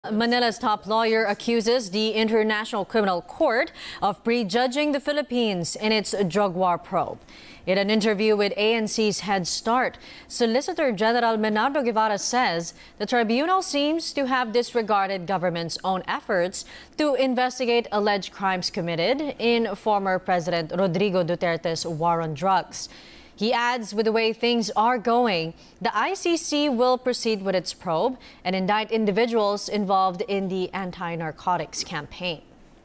Manila's top lawyer accuses the International Criminal Court of prejudging the Philippines in its drug war probe. In an interview with ANC's Head Start, Solicitor General Menardo Guevara says the tribunal seems to have disregarded government's own efforts to investigate alleged crimes committed in former President Rodrigo Duterte's war on drugs. He adds, with the way things are going, the ICC will proceed with its probe and indict individuals involved in the anti-narcotics campaign.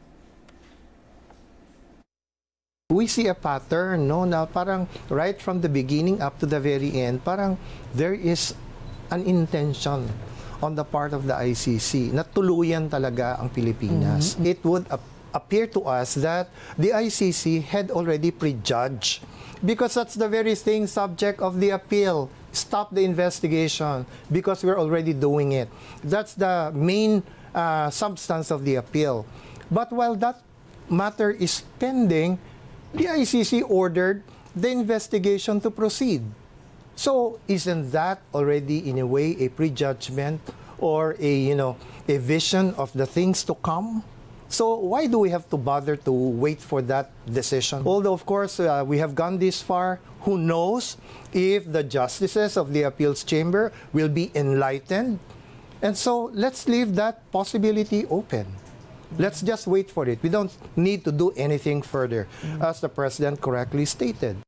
We see a pattern, no, na parang right from the beginning up to the very end, parang there is an intention on the part of the ICC na tuluyan talaga ang Pilipinas. It would appear to us that the ICC had already prejudged, because that's the very thing subject of the appeal. Stop the investigation because we're already doing it. That's the main substance of the appeal. But while that matter is pending, the ICC ordered the investigation to proceed. So isn't that already in a way a prejudgment or a vision of the things to come? So why do we have to bother to wait for that decision? Although, of course, we have gone this far, who knows if the justices of the appeals chamber will be enlightened? And so let's leave that possibility open. Let's just wait for it. We don't need to do anything further, as the President correctly stated.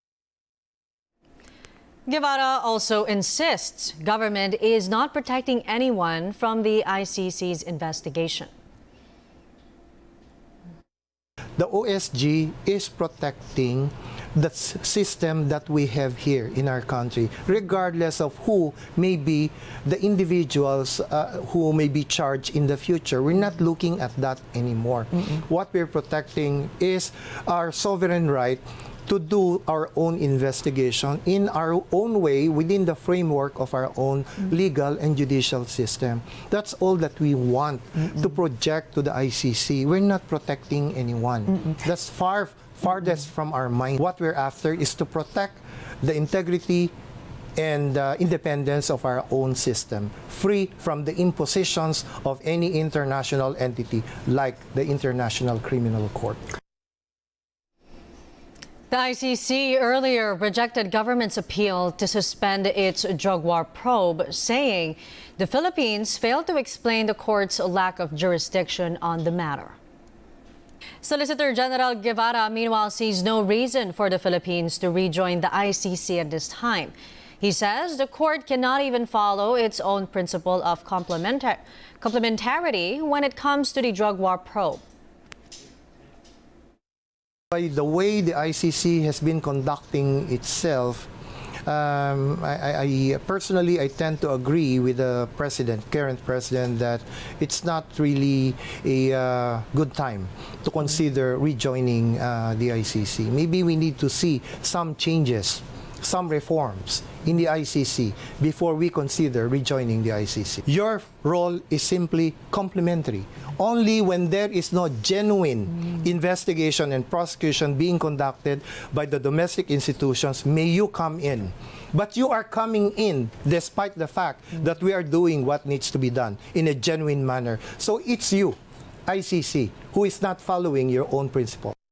Guevara also insists government is not protecting anyone from the ICC's investigation. The OSG is protecting the system that we have here in our country, regardless of who may be the individuals who may be charged in the future. We're not looking at that anymore. What we're protecting is our sovereign right to do our own investigation in our own way within the framework of our own legal and judicial system. That's all that we want to project to the ICC. We're not protecting anyone. That's farthest from our mind. What we're after is to protect the integrity and independence of our own system, free from the impositions of any international entity like the International Criminal Court. The ICC earlier rejected government's appeal to suspend its drug war probe, saying the Philippines failed to explain the court's lack of jurisdiction on the matter. Solicitor General Guevara, meanwhile, sees no reason for the Philippines to rejoin the ICC at this time. He says the court cannot even follow its own principle of complementarity when it comes to the drug war probe. By the way the ICC has been conducting itself, personally I tend to agree with the current president, that it's not really a good time to consider rejoining the ICC. Maybe we need to see some changes, some reforms in the ICC before we consider rejoining the ICC. Your role is simply complementary. Only when there is no genuine investigation and prosecution being conducted by the domestic institutions may you come in. But you are coming in despite the fact that we are doing what needs to be done in a genuine manner. So it's you, ICC, who is not following your own principle.